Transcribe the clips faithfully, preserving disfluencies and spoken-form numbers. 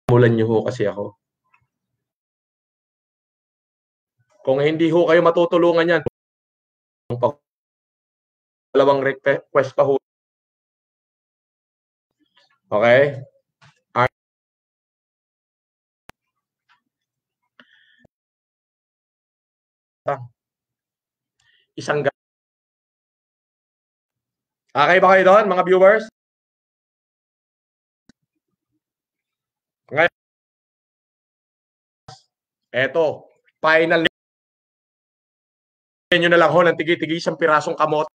Mulan niyo ho kasi ako. Kung hindi ho kayo matutulungan yan, dalawang request pa ho. Okay? Isang okay ba kayo doon, mga viewers? Ngayon, eto, final nyo na lang ho ng tigi-tigi isang pirasong kamot.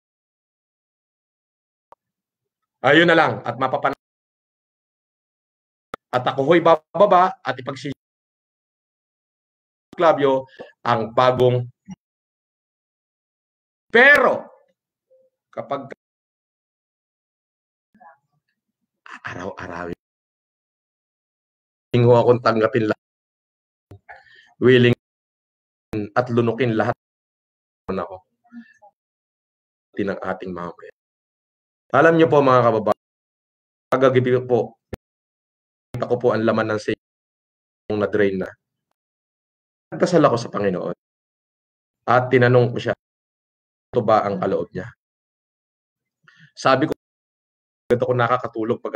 Ayun na lang, at mapapan at ako ho'y bababa at ipagsis Clavio ang bagong. Pero kapag araw-araw ho akong tanggapin lahat, willing at lunukin lahat ako ng ating mga pre. Alam niyo po mga kababayan, kagabi po, kita ko po ang laman ng safe na drain na. Nagdasal ako sa Panginoon at tinanong ko siya, ito ba ang kaloob niya? Sabi ko, ito ko nakakatulog pag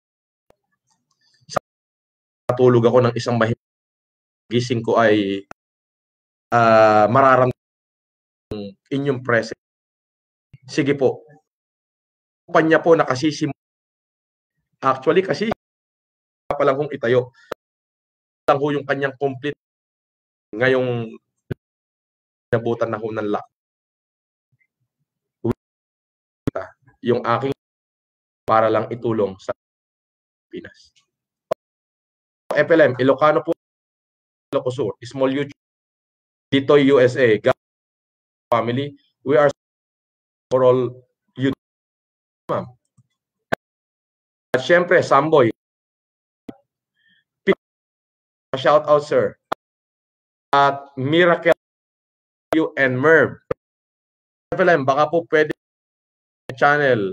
katulog ako ng isang mahirap, gising ko ay uh, mararamdaman inyong presence. Sige po, kanya po nakasisim. Actually, kasi pa lang kong itayo. Lang ho yung kanyang complete. Ngayong nabutan na ho ng lock. Yung aking para lang itulong sa Pinas. F L M, Ilocano po, Ilocosur, Small YouTube, dito U S A, family, we are for all you. Ma'am. At syempre, Samboy, shout out sir. At Miracle you and Merv. F L M, baka po pwede channel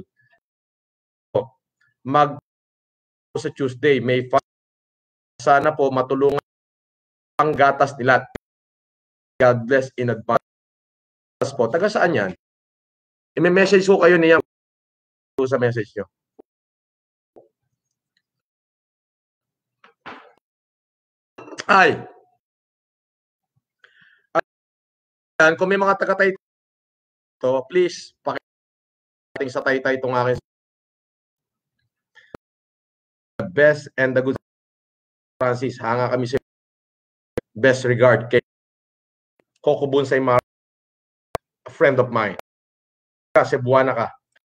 mag sa Tuesday, May five. Sana po matulungan ang gatas nila. God bless in advance po. Taga saan yan? I-message ko kayo niya sa message nyo. Ay! Ayan, kung may mga taga-tay to, please, pakiting sa tay-tay itong akin. The best and the good Francis, hanga kami sa best regard kay Coco Bonsai Mar, a friend of mine. Kasi buwana ka.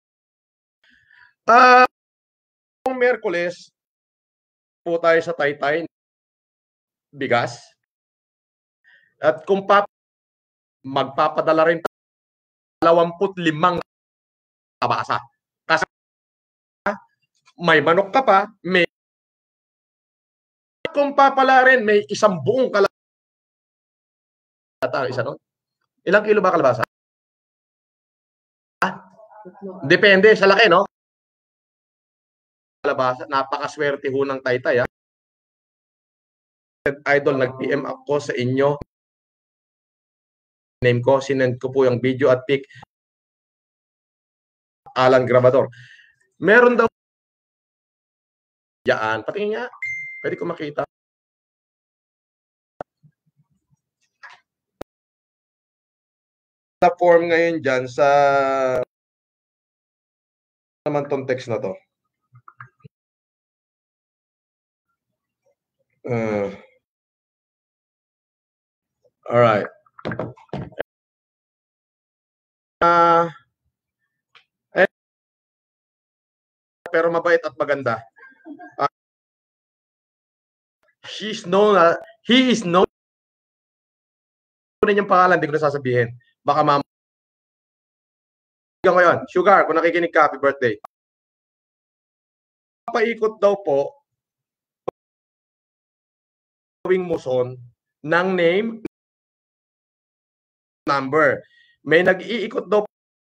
Ah, uh, Miyerkules po tayo sa Taytay bigas. At kung pap magpapadala rin dalawampu't limang tabasa. Kasi may manok ka pa, may kung papala rin, may isang buong kalabasa. Isa, no? Ilang kilo ba kalabasa? Ah? Depende sa laki, no? Kalabasa, napakaswerte ho ng Taytay, ha? Idol, nag-P M ako sa inyo. Name ko, sinend ko po yung video at pic. Alan Grabador. Meron daw yan, patingin nga. Pwede ko makita. Sa form ngayon dyan sa naman tong text na to. Uh, alright. Uh, eh, pero mabait at maganda. Uh, she's known, uh, he is known. Kunin yung pangalan, hindi ko na sasabihin. Baka mama. Ngayon, Sugar, kung nakikinig ka, happy birthday. Paikot daw po gawing muson ng name number. May nag-iikot daw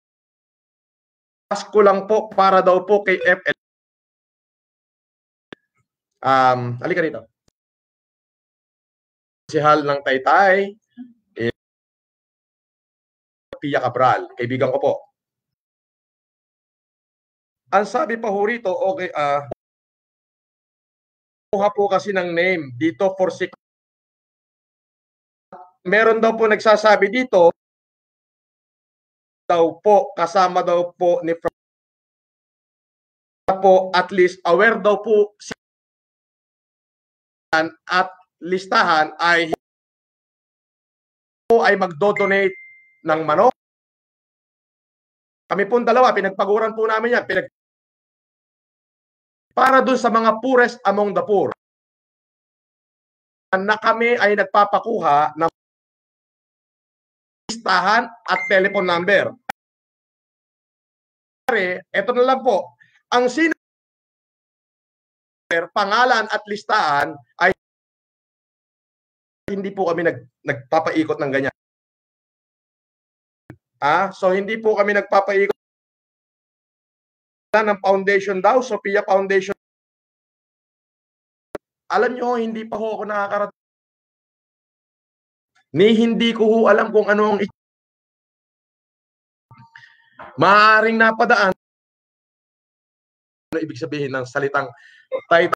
Pasko lang po para daw po kay F L. Um, halika dito. Sihal ng Taytay, eh, Pia Cabral, kaibigan ko po. Ang sabi pa ho rito, okay, ah, uh, kuha po kasi ng name dito for six. Meron daw po nagsasabi dito, daw po, kasama daw po ni po, at least aware daw po at listahan ay po ay magdo-donate ng manok. Kami po dalawa, pinagpaguran po namin yan. Pinag para dun sa mga poorest among the poor. Na kami ay nagpapakuha ng listahan at telephone number. Ito na lang po. Ang sino pangalan at listahan ay hindi po kami nag, nagpapaikot ng ganyan. Ah, so hindi po kami nagpapaikot ng foundation daw, Sophia Foundation. Alam nyo, hindi pa ho ako nakakarating. Ni hindi ko ho alam kung ano ang maaaring napadaan. Ano ibig sabihin ng salitang tay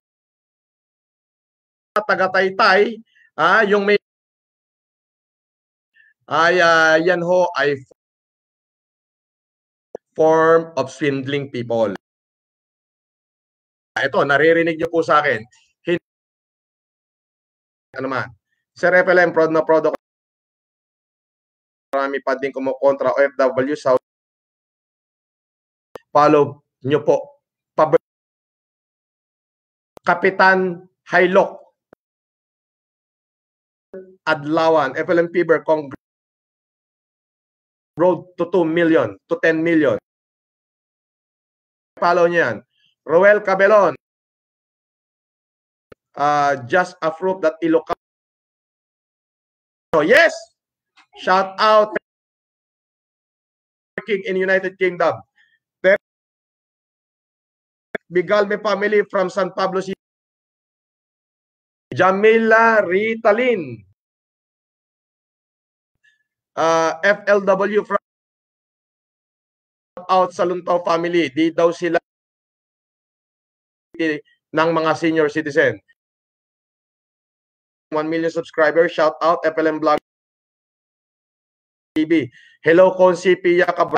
taga-Taytay, ah, yung may ay uh, yan ho ay form of swindling people. Ito, naririnig niyo po sa akin. Hindi ano man. Sir F L M, proud na proud ako. Marami pa din kumukontra O F W South. Follow nyo po. Pab Kapitan Hailok Adlawan, F L M Fever, Congress. Road to two million, to ten million. Follow nyo yan. Roel Cabelon. Uh, just a proof that Ilocano. So yes, shout out King in United Kingdom. Bigalme family from San Pablo City. Jamila Ritalin. Uh, F L W from out sa Luntaw family. Di daw sila ng mga senior citizen. one million subscribers. Shout out F L M Vlog T V. Hello Konsi Pia Cabral.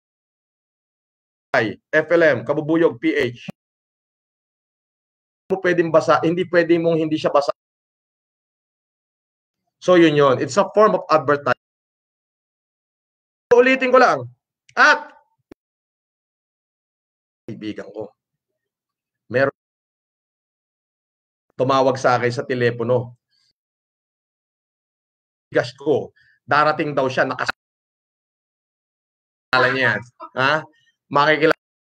F L M Kabubuyog P H. Mo pwedeng basa, hindi pwede mong hindi siya basa. So yun yun. It's a form of advertising. So, ulitin ko lang. At kaibigan ko, meron tumawag sa akin sa telepono. Gas ko, darating daw siya, nakasala niya yan. Ha? Makikilala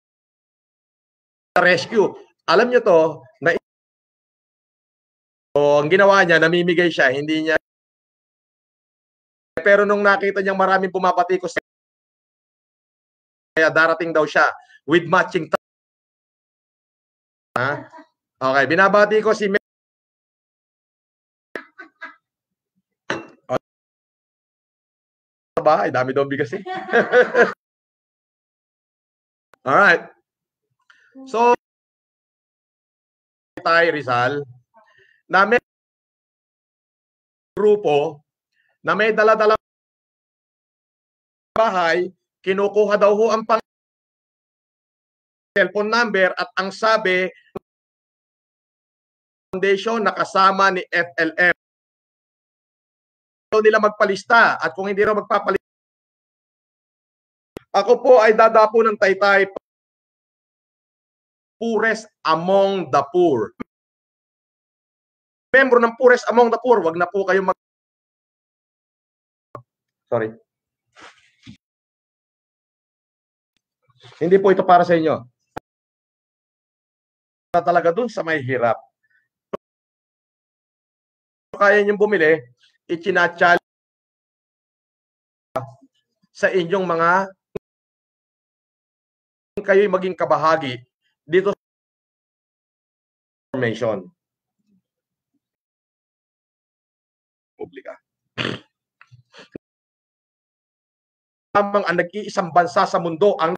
rescue. Alam nyo to, na so, ang ginawa niya, namimigay siya, hindi niya. Pero nung nakita niyang maraming pumapatikos, kaya darating daw siya with matching. Ha? Okay, binabati ko si bahay, dami daw bigas eh. Alright. So, tayo Rizal, na may grupo na may dala-dala bahay, kinukuha daw ho ang pang cellphone number at ang sabi foundation nakasama ni F L M. Nila magpalista at kung hindi raw magpapalista, ako po ay dadapo ng Taytay, poorest among the poor. Membro ng poorest among the poor, wag na po kayo mag sorry. Hindi po ito para sa inyo. Talaga dun sa may hirap. Kaya niyong bumili, itinachal sa inyong mga kayo'y maging kabahagi dito sa information. Republika. Lamang ang nag-iisang bansa sa mundo ang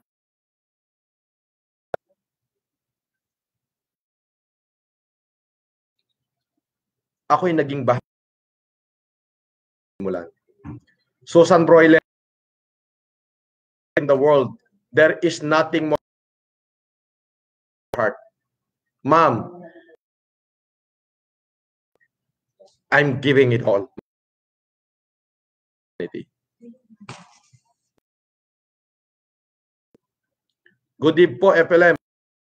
ako'y naging bahagi mula. Susan Broyles, in the world, there is nothing more heart. Ma'am, I'm giving it all. Good eve po, F L M.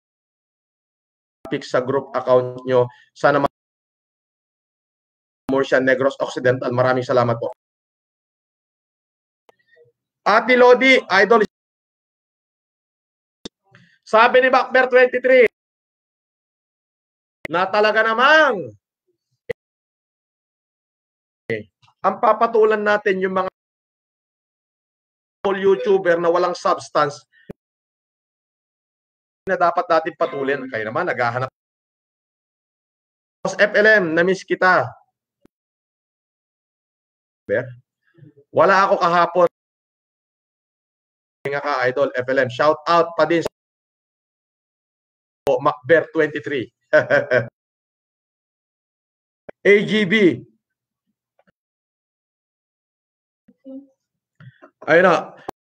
Sa group account nyo. Sana Murcia Negros Occidental. Maraming salamat po. Ate Lodi, idol. Sabi ni Macber twenty-three na talaga namang ang papatulan natin yung mga YouTuber na walang substance na dapat natin patuloy. Kayo naman, naghahanap. F L M, na-miss kita. Wala ako kahapon. Nga ka, idol, F L M. Shout out pa din sa Macber twenty-three. A G B. Ayun na.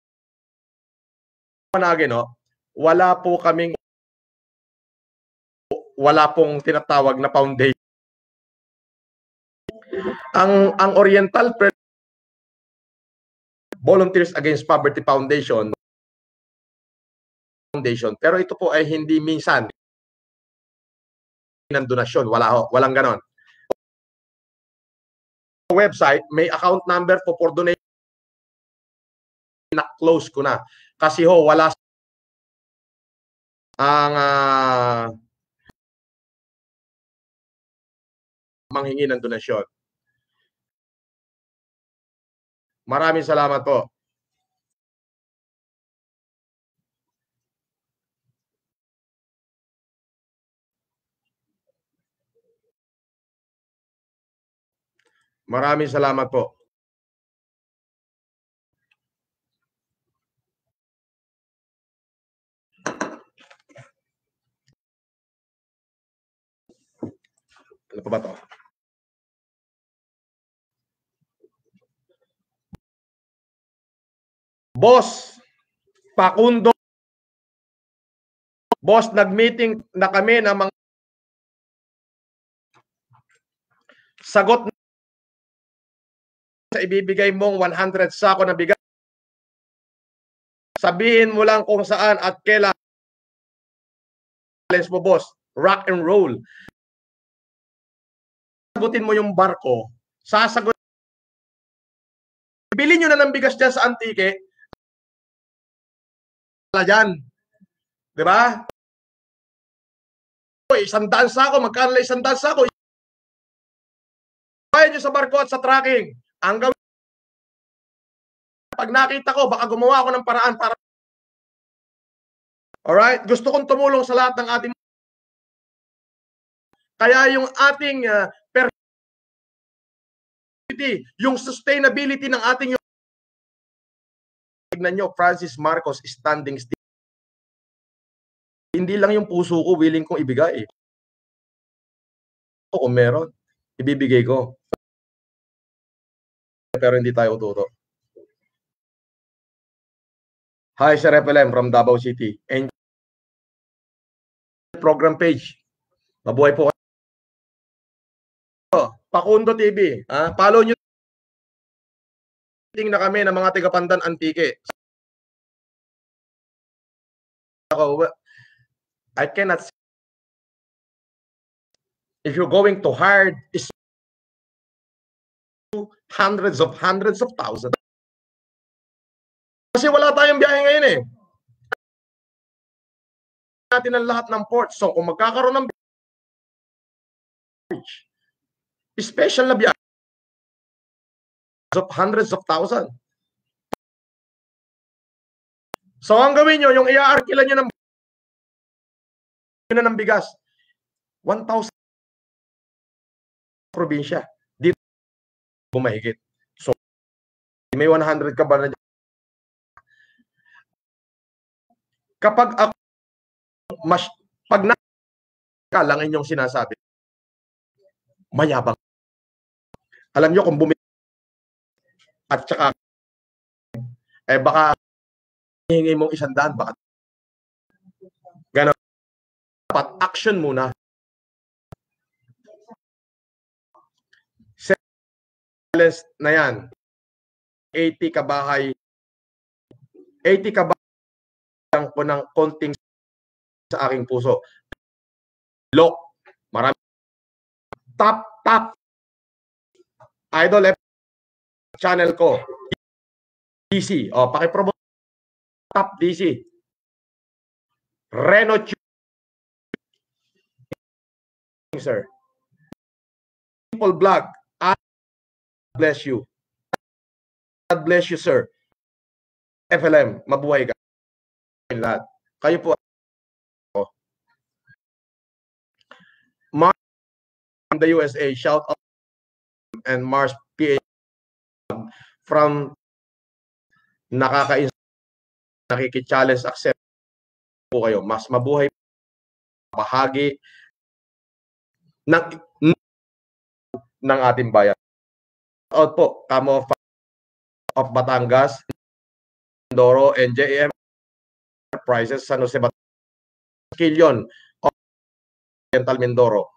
Panagin, no? Wala po kaming wala pong tinatawag na foundation. Ang ang Oriental Volunteers Against Poverty Foundation Foundation, pero ito po ay hindi minsan ng donasyon, wala ho, walang ganon. Website, may account number po for donation. Na-close ko na kasi ho wala ang uh, manghingi ng donasyon. Maraming salamat po. Maraming salamat po. Ano pa ba to? Boss, Pakundo. Boss, nag-meeting na kami ng mga sagot sa ibibigay mong one hundred sako na bigas. Sabihin mo lang kung saan at kailan. Mo, boss. Rock and roll. Sagutin mo yung barko. Sasagot. Bilhin nyo na ng bigas dyan sa Antique. Wala dyan. Diba? Isang daan sako. Magkano lang isang daan sako? Bayad nyo sa barko at sa tracking. Ang gawin. Pag nakita ko, baka gumawa ako ng paraan para. Alright? Gusto kong tumulong sa lahat ng ating. Kaya yung ating uh, per yung sustainability ng ating yung tignan nyo, Francis Marcos standing still. Hindi lang yung puso ko willing kong ibigay. O kung meron, ibibigay ko. Pero hindi tayo uturo. Hi, Sir F L M from Davao City. And program page. Mabuhay po kayo. Pakundo T V. Ah, follow nyo. Na kami ng mga tigapandan Antique. Ako, I cannot see. If you're going to hard, is hundreds of hundreds of thousands. Kasi wala tayong biyahe ngayon eh. Natin ang lahat ng ports. So kung magkakaroon ng special na biyahe of hundreds of thousands. So ang gawin nyo, yung i-arkilan nyo ng na ng bigas, one thousand probinsya. Dito mahigit. So, may one hundred ka ba na dyan? Kapag ako, mas, pag na ka lang inyong sinasabi, mayabang. Alam nyo kung bumili at saka eh baka hihingi mong isang daan, baka gano'n. Dapat action muna. Silence na yan. eighty kabahay. eighty kabahay lang po ng konting sa aking puso. Look, marami. Top, top. Idol F channel ko. D C. O, pakipromote. Top D C. Reno sir. Simple vlog. God bless you. God bless you, sir. F L M, mabuhay ka. Lahat. Kayo po. Mars from the U S A, shout out, and Mars P A from nakaka-inspire, nakiki-challenge, accept po kayo. Mas mabuhay, bahagi ng ng ating bayan. Out po, Kamo of Batangas, Mindoro, N J M Enterprises, San Jose Batangas, Quilon of Oriental Mindoro.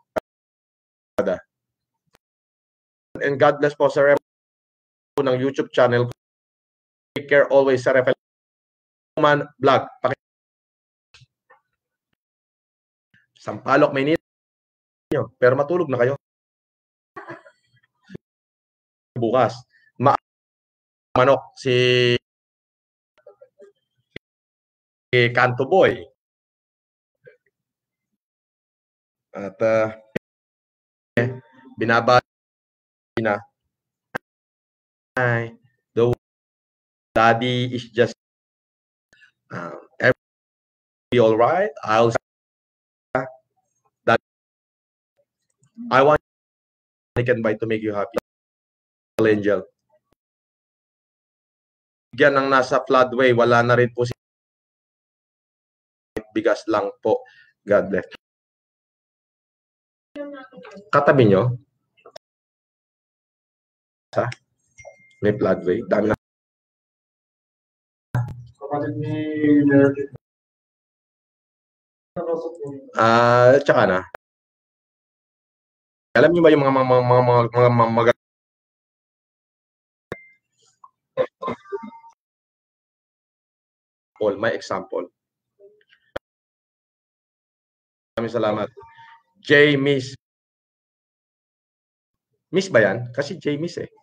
And God bless po sa ng YouTube channel. Take care always sa F L Man Vlog. Sampaloc, Maynila. Pero matulog na kayo. Bukas. Ma manok si si Kanto Boy. At uh, binabati na Hi, the daddy is just uh, everything all right. I'll that I want I can buy to make you happy. Angel. Yan ang nasa floodway, wala na rin po si bigas lang po. God bless. Katabi nyo? Sa? May floodway? Dami na. Ah, uh, tsaka na. Alam niyo ba yung mga mga mga mga mga, mga, mga all my example. Maraming salamat. J Miss. Miss ba yan? Kasi J Miss eh.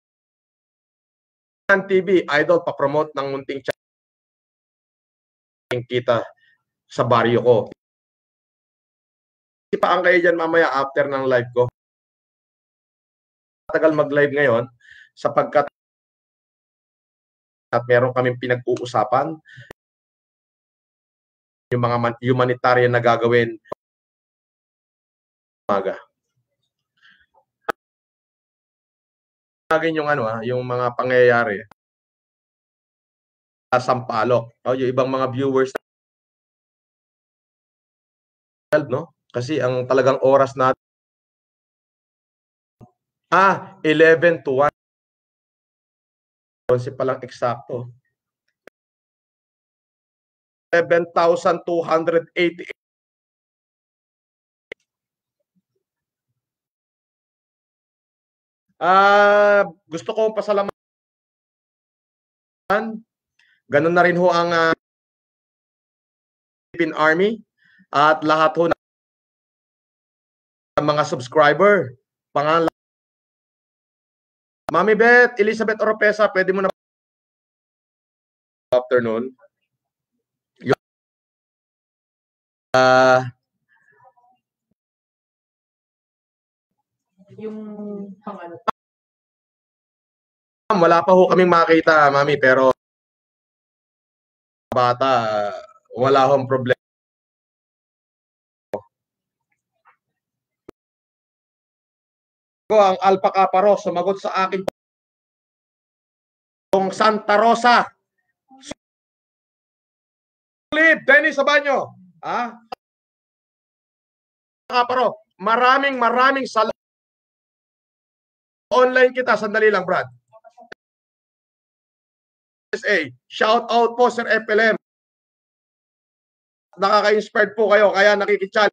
T V, idol, pa-promote ng munting kita sa baryo ko. Ipaan kayo dyan mamaya after ng live ko. Matagal mag-live ngayon sapagkat at meron kaming pinag-uusapan yung mga humanitarian na gagawin umaga. Yung ano ah, yung mga pangyayari sa Sampaloc, oh, yung ibang mga viewers no? Kasi ang talagang oras natin ah eleven to one. Kasi palang eksakto. seven thousand two hundred eighty-eight. Ah, uh, gusto ko pasalamatan. Ganun na rin ho ang uh, Philippine Army at lahat ho ng mga subscriber. Pangalan Mami Beth, Elizabeth Oropesa, pwede mo na afternoon. Uh, yung pangalan. Wala pa ho kaming makita, Mami, pero bata, wala hong problema. ko ang Alpha Kappa Rho sumagot sa akin kung Santa Rosa. Sulit, Dennis Sabanyo. Ah? Kappa Rho, maraming maraming salamat. Online kita, sandali lang, Brad. S A, shout out po Sir F L M. Nakaka-inspired po kayo, kaya nakikichat.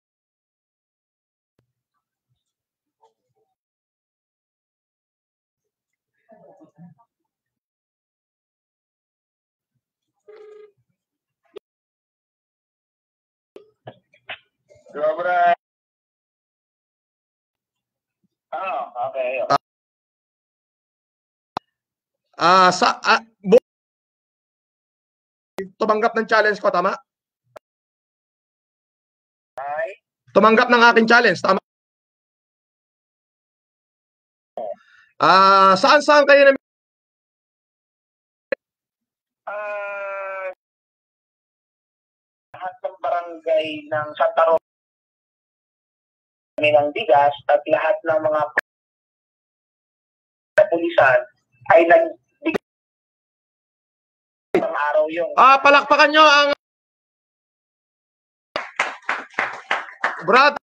Sobra. Oh, okay. Ah, uh, sa uh, tumanggap ng challenge ko, tama? Ay? Tumanggap ng aking challenge, tama? Ah, uh, saan-saan kayo na Ah, uh, lahat ng barangay ng Santa Rosa ng bigas at lahat ng mga pulisan ay nag ang araw yung ah, palakpakan nyo ang Brad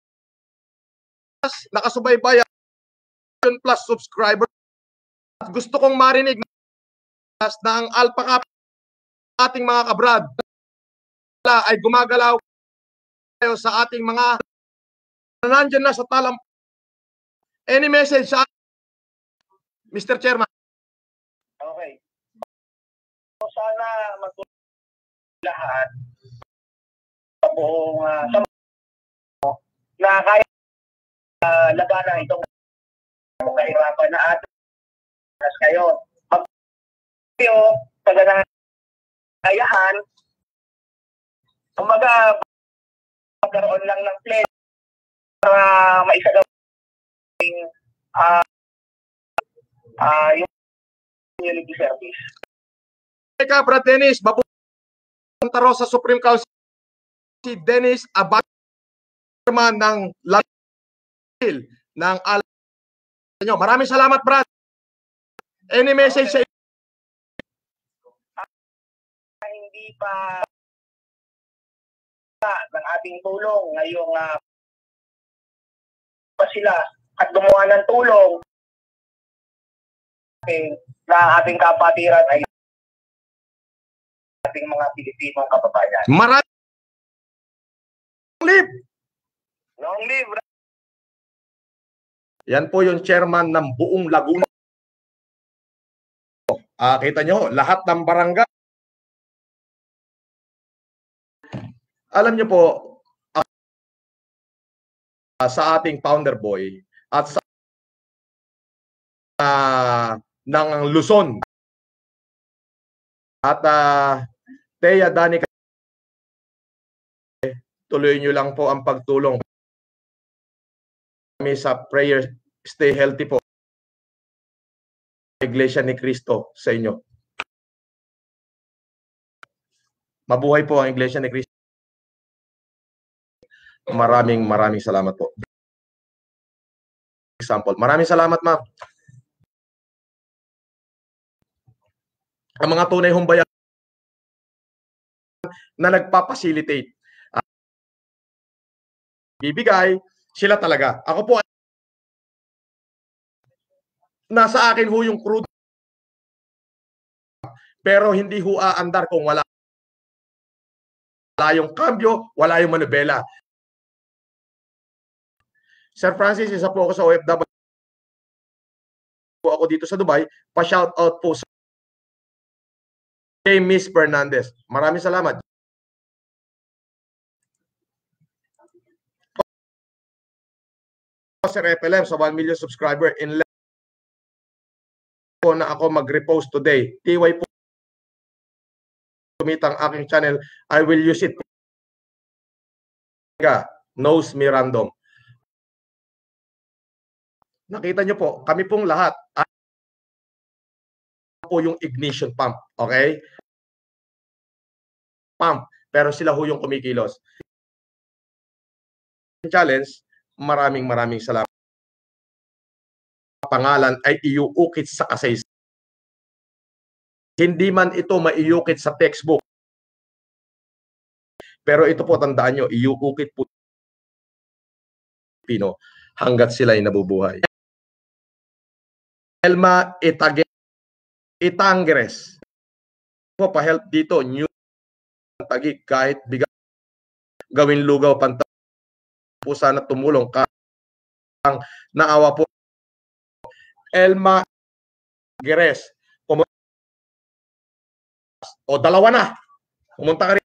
nakasubaybay plus subscriber. Gusto kong marinig na ang Alpha Kappa ating mga kabrad ay gumagalaw sa ating mga nandiyan na sa talam. Any message sa Mister Chairman? Okay. So, sana magtulong lahat sa buong uh, sa na kaya uh, labanan itong kahirapan na atin kayo. Mag kayo taga ayahan kumbaga magkaroon lang ng plan para maisagawa yung uh, uh, yung community service. Teka, Brad Dennis, Santa Rosa Supreme Council, si Dennis Abad, chairman ng Latil ng Al. Maraming salamat, Brad. Any message okay. sa hindi pa ng ating tulong ngayong uh, pa sila at gumawa ng tulong ating, na ating kapatiran ay ating mga Pilipinong kababayan. Maraming live. Long live. Yan po yung chairman ng buong Laguna. Ah, kita nyo, lahat ng barangay. Alam nyo po, uh, sa ating founder boy at sa uh, ng Luzon at uh, Teya Danica, tuloy nyo lang po ang pagtulong kami sa prayer, stay healthy po. Iglesia ni Cristo sa inyo. Mabuhay po ang Iglesia ni Cristo. Maraming maraming salamat po. Example. Maraming salamat, ma'am. Ang mga tunay humbayan na nagpa-facilitate. Uh, bibigay sila talaga. Ako po nasa akin ho yung crude. Pero hindi ho aandar kung wala. Wala yung cambio, wala yung manubela. Sir Francis, isa po ako sa O F W. Po ako dito sa Dubai. Pa-shout out po sa kay Miss Fernandez. Maraming salamat. Sir F L M sa one million subscriber in po na ako mag-repost today. T Y po tumitang aking channel. I will use it. Knows me random. Nakita nyo po, kami pong lahat po yung ignition pump, okay? Pump, pero sila ho yung kumikilos. Challenge, maraming maraming salamat. pangalan ay iuukit sa kasaysayan. Hindi man ito maiukit sa textbook. Pero ito po, tandaan nyo, iuukit po Pino hanggat sila ay nabubuhay. Elma Itage Itangres po pa-help dito, new Tagig, kahit bigat gawin lugaw pantay po sana tumulong ka ang naawa po. Elma Geres o dalawa na, pumunta ka rin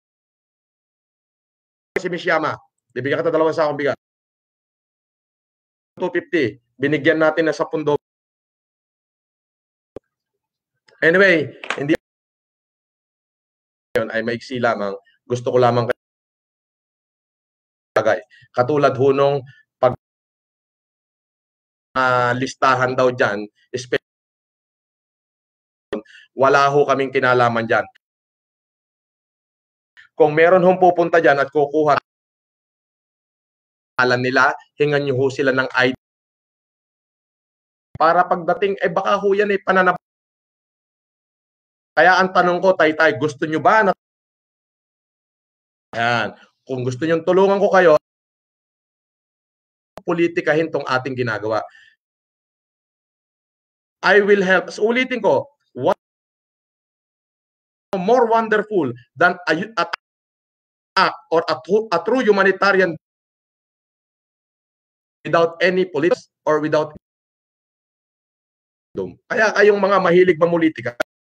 si Mishiyama, bibigyan ka dalawang sakong bigat. two fifty, binigyan natin na sa pundo. Anyway, hindi yun ay maiksi lamang. Gusto ko lamang kagay. Katulad hunong pag uh, listahan daw dyan, wala ho kaming kinalaman dyan. Kung meron hong pupunta dyan at kukuha alam nila, hingan nyo ho sila ng I D. Para pagdating, eh baka ho yan eh pananap. Kaya ang tanong ko, Taytay, gusto nyo ba na ayan, kung gusto nyo tulungan ko kayo, politikahin tong ating ginagawa. I will help. So, ulitin ko, what more wonderful than a, a act or a, a true humanitarian without any politics or without. Kaya kayong mga mahilig mamulitika,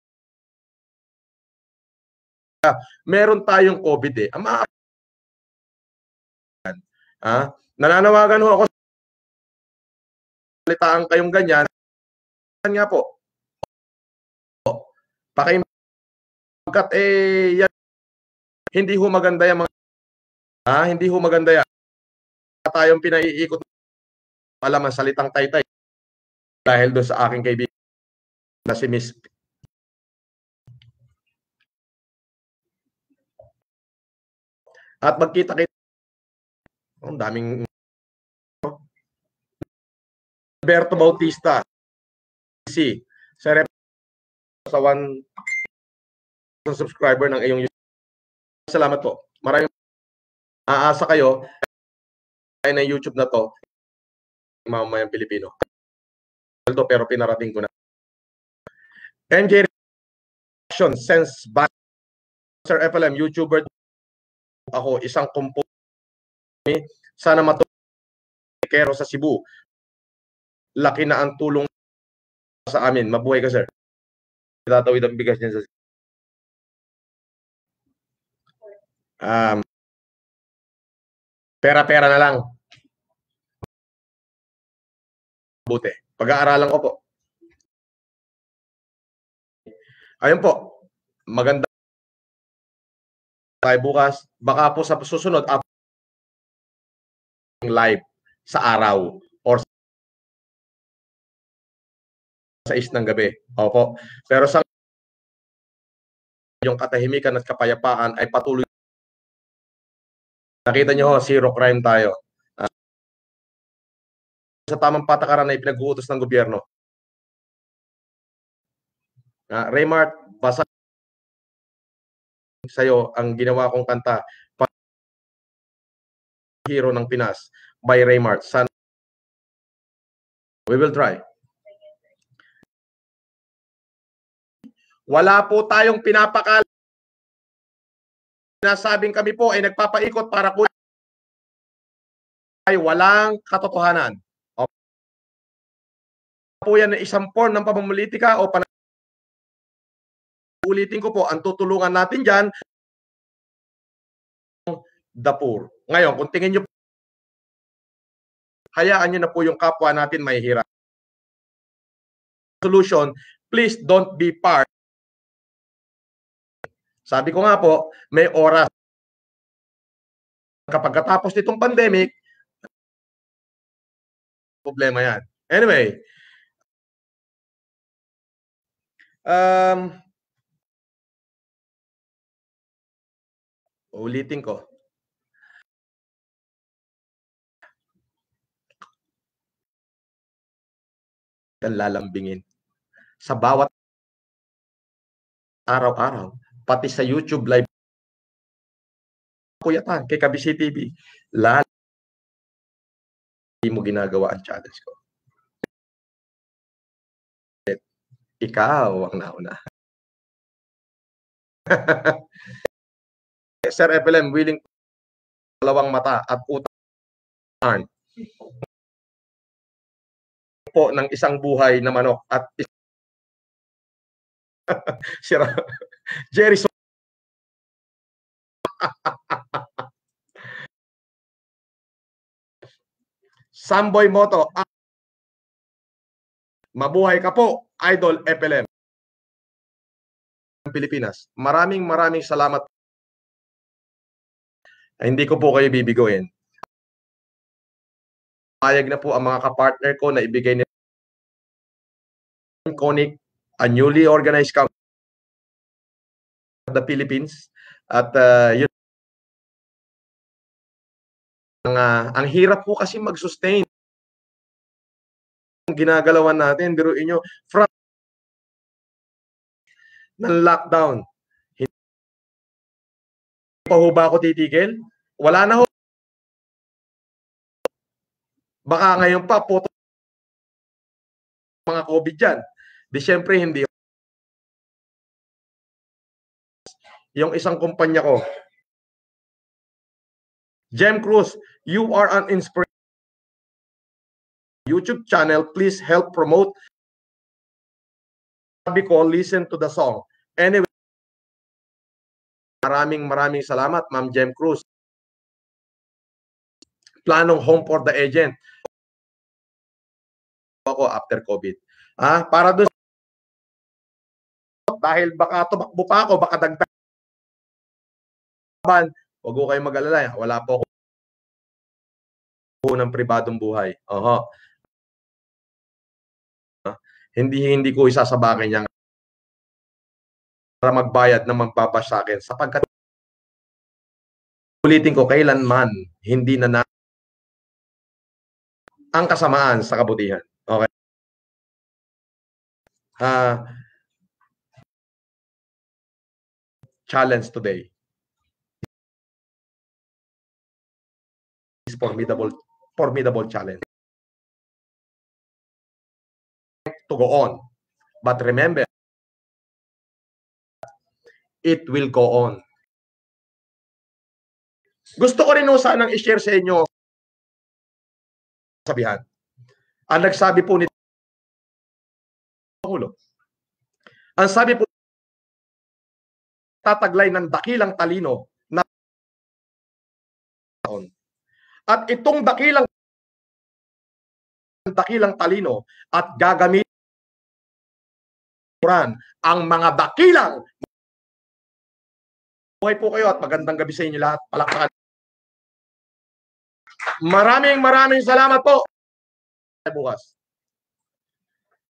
meron tayong COVID eh. Ama ah, nananawagan ho ako salitaan kayong ganyan. Nga po. Pakimagkat eh yan, hindi ho maganda yung mga ah, hindi ho maganda yan. Tayong pinaiikot alam ang salitang Taytay dahil doon sa aking kaibigan na si Miss at magkita-kita ang daming Alberto Bautista si sa sa one subscriber ng iyong YouTube. Salamat po. Maraming aasa kayo ay na YouTube na to mamamayang Pilipino. Pero pinarating ko na. M J Reaction Sense Back Sir F L M YouTuber ako, isang kumpo sana matulong kero sa Cebu. Laki na ang tulong sa amin. Mabuhay ka, sir. Tatawid ang bigas niya sa um, pera-pera na lang. Buti. Pag-aaralan ko po. Ayun po. Maganda tayo bukas. Baka po sa susunod live sa araw or sa is ng gabi. Opo. Pero sa yung katahimikan at kapayapaan ay patuloy. Nakita nyo ho, zero crime tayo. Uh, sa tamang patakaran na ipinag-uutos ng gobyerno. Uh, Raymart, basa sa'yo ang ginawa kong kanta, Hero ng Pinas by Raymart. Sana we will try. Wala po tayong pinapakala. Sinasabing kami po ay nagpapaikot para kunin ay walang katotohanan. O po yan isang form ng pamumulitika o pan ulitin ko po, ang tutulungan natin dyan the poor. Ngayon, kung tingin nyo hayaan nyo na po yung kapwa natin may hirap. Solution, please don't be part. Sabi ko nga po, may oras. Kapag katapos nitong pandemic, problema yan. Anyway, um, ulitin ko. kang lalambingin. Sa bawat araw-araw, pati sa YouTube live, kuyatan kay Kabisi T V, lalo hindi mo ginagawa ang challenge ko. Ikaw ang nauna. Sir F L M, willing dalawang mata at utang po ng isang buhay na manok at sira Jerry so Samboy Moto, ah, mabuhay ka po, Idol F L M Pilipinas. Maraming maraming salamat. Ay, hindi ko po kayo bibigoyin. Payag na po ang mga kapartner ko na ibigay nila Conic, a newly organized company of the Philippines. At uh, yun, ang, uh, ang hirap po kasi mag-sustain. Ginagalawan natin, biruin nyo, from ng lockdown. Hindi pa ho ba ako titigil? Wala na ho. Baka ngayon pa, puto mga COVID dyan. Di syempre hindi. Yung isang kumpanya ko, Jem Cruz, you are an inspiration. YouTube channel, please help promote. Sabi ko, listen to the song. Anyway, maraming maraming salamat, Ma'am Jem Cruz. Planong home for the agent. Ako after COVID. Ah, para doon dahil baka tumakbo pa ako, baka dagdag. Huwag ko kayong mag-alala. Wala po ako ng pribadong buhay. Oho. Hindi hindi ko isasabakin yan para magbayad na magbabash sa akin sapagkat ulitin ko kailanman hindi na, na ang kasamaan sa kabutihan. Okay. Uh, challenge today is formidable formidable challenge to go on, but remember, it will go on. Gusto ko rin no sanang i-share sa inyo sabihan. Ang nagsabi po ni Pangulo, ang sabi po tataglay ng dakilang talino na at itong dakilang dakilang talino at gagamit ang mga dakilang. Buhay po kayo at magandang gabi sa inyo lahat. Palakpakan. Maraming maraming salamat po. Bukas.